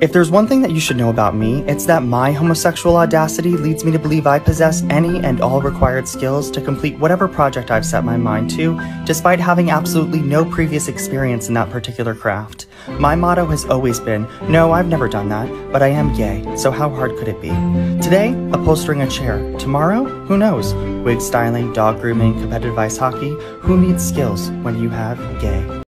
If there's one thing that you should know about me, it's that my homosexual audacity leads me to believe I possess any and all required skills to complete whatever project I've set my mind to, despite having absolutely no previous experience in that particular craft. My motto has always been, no, I've never done that, but I am gay, so how hard could it be? Today, upholstering a chair. Tomorrow, who knows? Wig styling, dog grooming, competitive ice hockey. Who needs skills when you have gay?